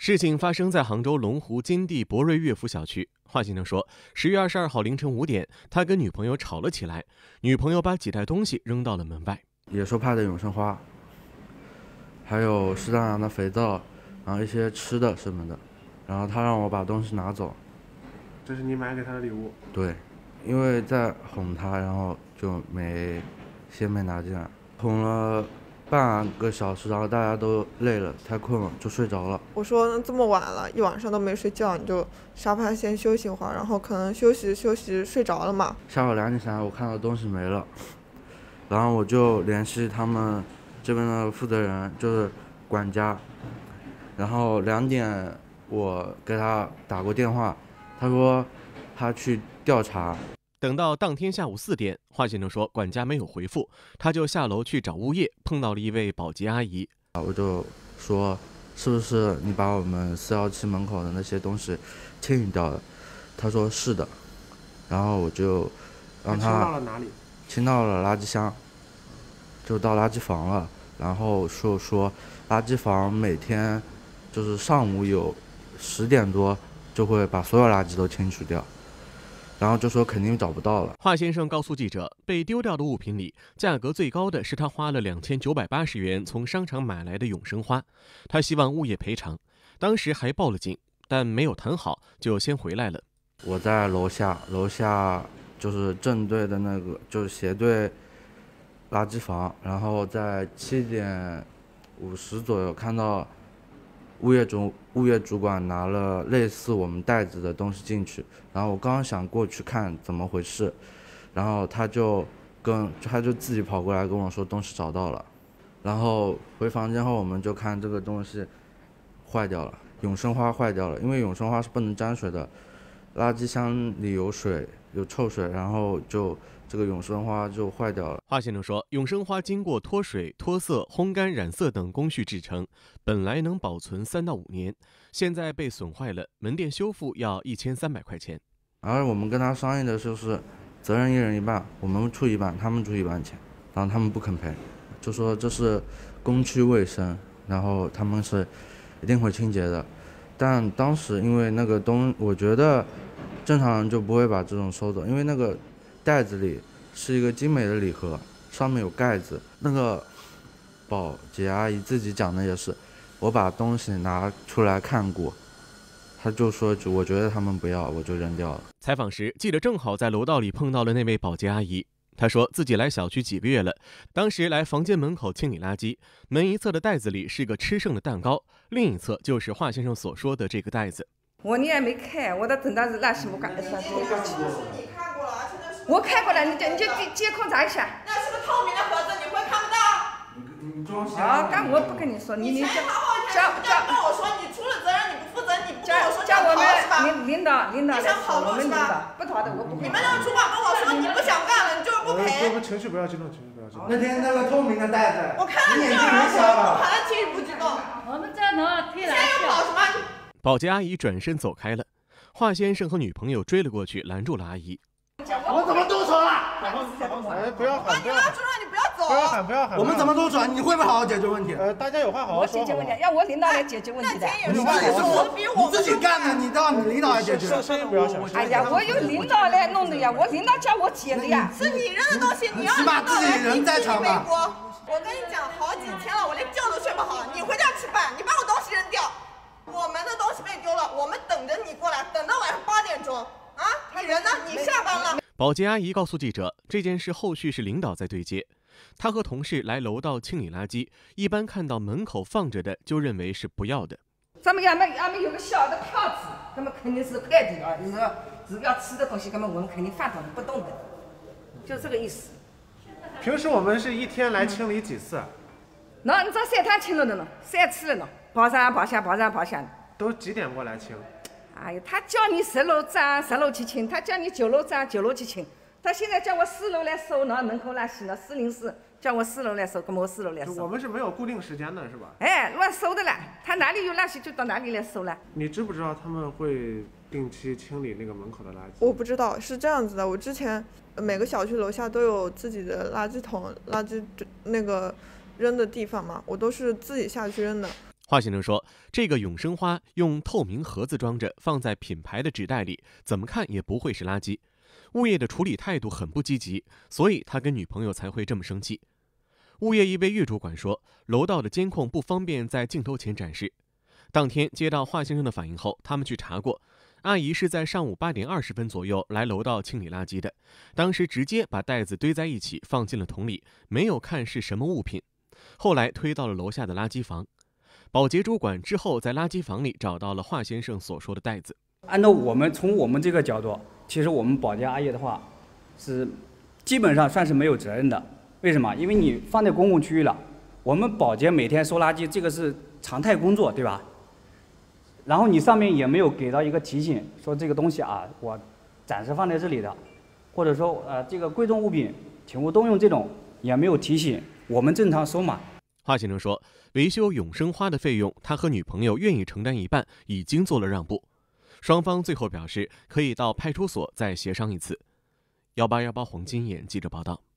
事情发生在杭州龙湖金地博瑞乐府小区。华先生说，10月22号凌晨5点，他跟女朋友吵了起来，女朋友把几袋东西扔到了门外。 野兽派的永生花，还有适当的肥皂，然后一些吃的什么的，然后他让我把东西拿走。 这是你买给他的礼物？ 对，因为在哄他，然后就先没拿进来，哄了半个小时，然后大家都累了，太困了，就睡着了。 我说这么晚了，一晚上都没睡觉，你就沙发先休息一会儿，然后可能休息睡着了嘛。 下午2点起来，我看到东西没了，然后我就联系他们这边的负责人，就是管家，然后2点我给他打过电话，他说他去调查。 等到当天下午4点，华先生说管家没有回复，他就下楼去找物业，碰到了一位保洁阿姨。 我就说是不是你把我们417门口的那些东西清理掉了？他说是的，然后我就让他清到了哪里？ 清到了垃圾箱，就到垃圾房了。然后说垃圾房每天就是上午有10点多就会把所有垃圾都清除掉。然后就说肯定找不到了。 华先生告诉记者，被丢掉的物品里，价格最高的是他花了2980元从商场买来的永生花，他希望物业赔偿，当时还报了警，但没有谈好，就先回来了。 我在楼下就是正对的那个，就是斜对垃圾房，然后在7点50左右看到物业主管拿了类似我们袋子的东西进去，然后我刚想过去看怎么回事，然后他就自己跑过来跟我说东西找到了，然后回房间后我们就看这个东西坏掉了，永生花坏掉了，因为永生花是不能沾水的，垃圾箱里有水有臭水，然后就这个永生花就坏掉了。 华先生说，永生花经过脱水、脱色、烘干、染色等工序制成，本来能保存3到5年，现在被损坏了，门店修复要1300块钱。 而我们跟他商议的就是责任1人1半，我们出1半，他们出1半钱，然后他们不肯赔，就说这是公区卫生，然后他们是一定会清洁的。但当时因为那个我觉得正常人就不会把这种收走，因为那个袋子里是一个精美的礼盒，上面有盖子。那个保洁阿姨自己讲的也是，我把东西拿出来看过，他就说我觉得他们不要，我就扔掉了。 采访时，记者正好在楼道里碰到了那位保洁阿姨。她说自己来小区几个月了，当时来房间门口清理垃圾，门一侧的袋子里是个吃剩的蛋糕，另一侧就是华先生所说的这个袋子。 你也没看，我都等到垃圾我赶得上。 你看过了，而且那是我看过了，你就监控查一下。 那是个透明的盒子，你会看不到。 你装瞎。 啊，但我不跟你说，你前好好跟我说，你出了责任你不负责，你不跟我说叫我逃是吧？ 们领导来说，我们领导不逃的，我不会。 你们那个主管跟我说你不想干了，你就是不赔。 情绪不要激动，情绪不要激动。 那天那个透明的袋子， 我看到你这样说，我还能激不激动？ 我们这能推现在又跑什么？ 保洁阿姨转身走开了，华先生和女朋友追了过去，拦住了阿姨。 我怎么动手了？哎，不要喊， 你要知道你不要走。 不要喊，不要喊。 我们怎么动手？你会不会好好解决问题？ 大家有话好好说。 我解决问题，要我领导来解决问题的。 你自己干的，你让你领导来解决。 声音不要小。 哎呀，我有领导来弄的呀，我领导叫我解的呀。 是你扔的东西，你要起码自己人在场吧。 我跟你讲，好几天了，我连觉都睡不好。你回家吃饭，你把我东西扔掉。我们的东西被丢了，我们等着你过来，等到晚上8点钟啊！你人呢？你下班了。 保洁阿姨告诉记者，这件事后续是领导在对接。她和同事来楼道清理垃圾，一般看到门口放着的，就认为是不要的。 咱们有个小的票子，他们肯定是快递啊，是要吃的东西，他们我们肯定放着不动的，就这个意思。 平时我们是一天来清理几次？ 那你这3趟清了的呢，3次了呢，跑上跑下，跑上跑下。 都几点过来清？ 哎呀，他叫你10楼站10楼去清，他叫你9楼站9楼去清，他现在叫我4楼来收呢，门口垃圾呢，404叫我4楼来收，那么我4楼来收。 我们是没有固定时间的，是吧？ 哎，乱收的啦，他哪里有垃圾就到哪里来收了。 你知不知道他们会定期清理那个门口的垃圾？ 我不知道，是这样子的，我之前每个小区楼下都有自己的垃圾桶、垃圾那个扔的地方嘛，我都是自己下去扔的。 华先生说，这个永生花用透明盒子装着，放在品牌的纸袋里，怎么看也不会是垃圾。物业的处理态度很不积极，所以他跟女朋友才会这么生气。物业一位岳主管说，楼道的监控不方便在镜头前展示。当天接到华先生的反映后，他们去查过，阿姨是在上午8点20分左右来楼道清理垃圾的，当时直接把袋子堆在一起放进了桶里，没有看是什么物品，后来推到了楼下的垃圾房。保洁主管之后在垃圾房里找到了华先生所说的袋子。 按照从我们这个角度，其实我们保洁阿姨的话是基本上算是没有责任的。为什么？因为你放在公共区域了，我们保洁每天收垃圾，这个是常态工作，对吧？然后你上面也没有给到一个提醒，说这个东西啊，我暂时放在这里的，或者说这个贵重物品请勿动用，这种也没有提醒，我们正常收嘛。 华先生说，维修永生花的费用，他和女朋友愿意承担一半，已经做了让步。双方最后表示可以到派出所再协商一次。1818黄金眼记者报道。